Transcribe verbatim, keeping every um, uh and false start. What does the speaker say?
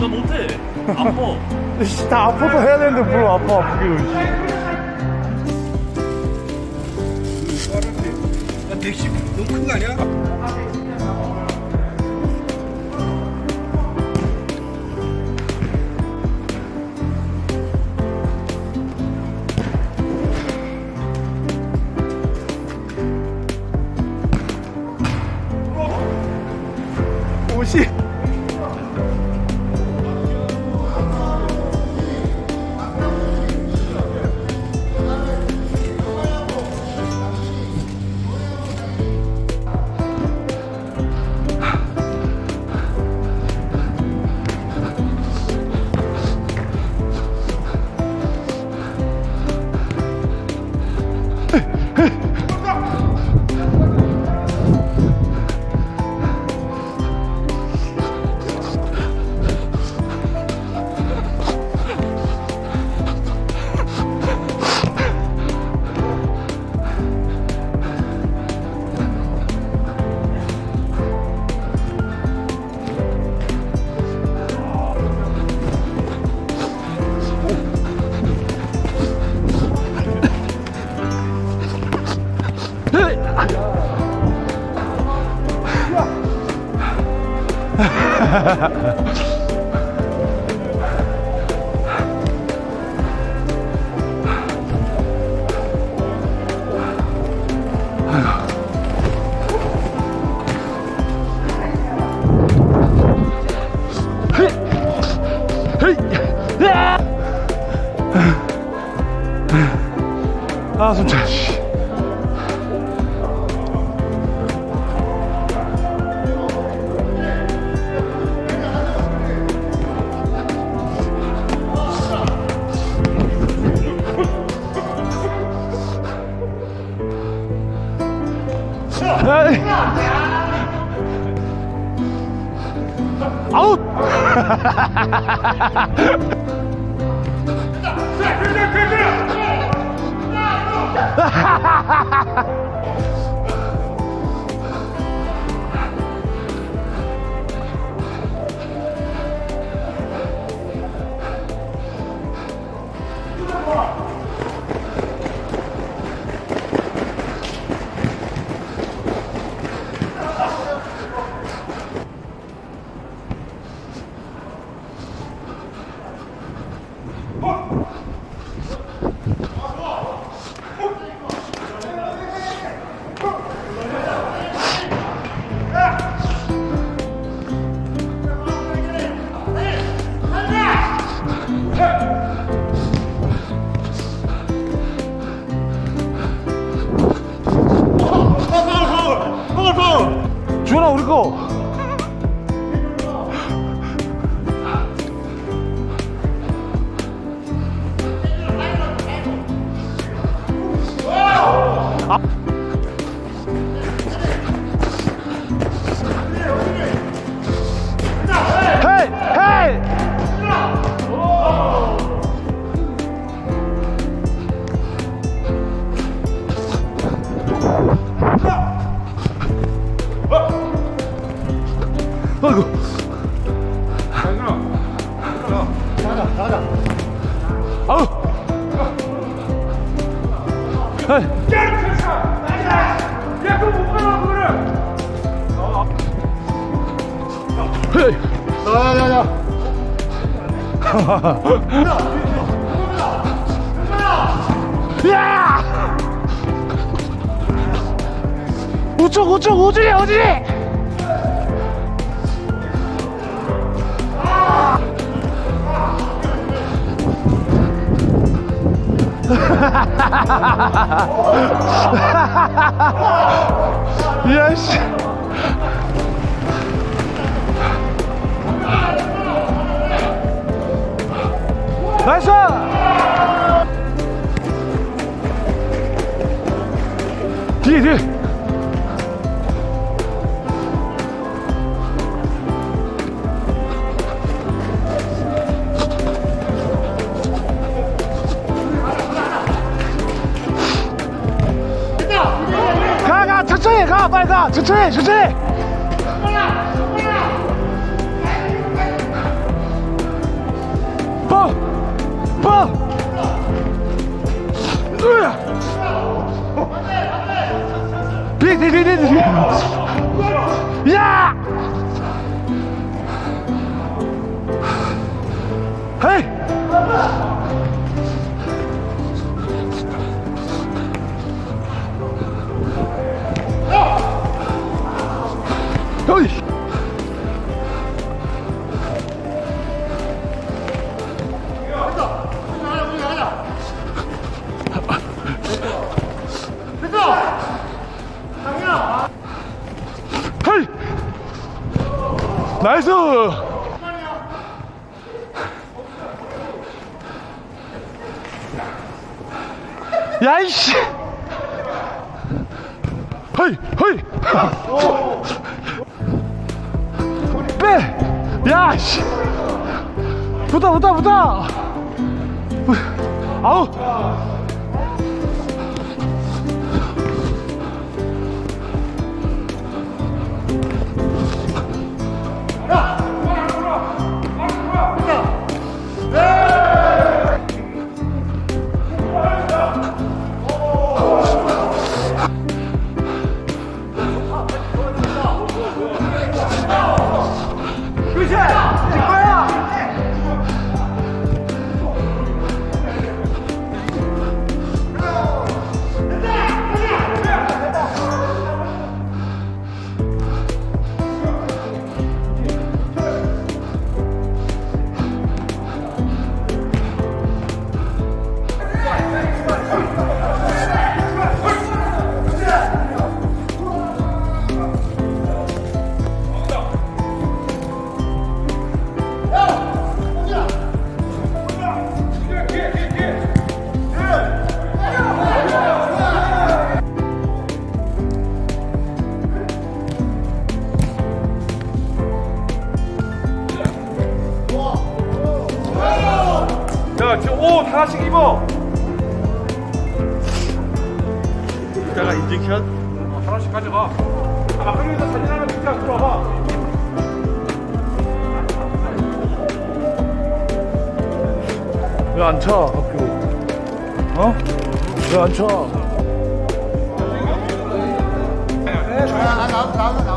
나 못해. 아파. 씨, 다 아파도 해야 되는데 뭘 아파 아프기로. 야, 백십 너무 큰 거 아니야? 오십. 아, 숨차. 아웃! 주원아, 우리 거. 아. 헤이! 헤이! 아이고. 나가자, 나가자. 아우. 헤이. 야, 그거 못 가라, 그거를. 헤이. 나가자, 나가자. 야! 우측, 우측, 우주리, 우주리! 야씨. 나이스. 뒤에 뒤에. 천천히 가, 빨리 가, 천천히, 천천히. 뒤, 뒤, 뒤, 뒤, 뒤. 야! 헤이! 어이! 헤이! 나이스! 야이씨! 헤이! 헤이! 빼! 야씨! 붙어 붙어 붙어! 아우! 야, 지금 옷 하나씩 입어. 이따가 인증샷 어, 하나씩 가져가. 아, 막걸리에서 사진 하나 찍자. 들어와봐. 왜 안 차, 학교? 어? 왜 안 차? 나, 나, 나, 나, 나.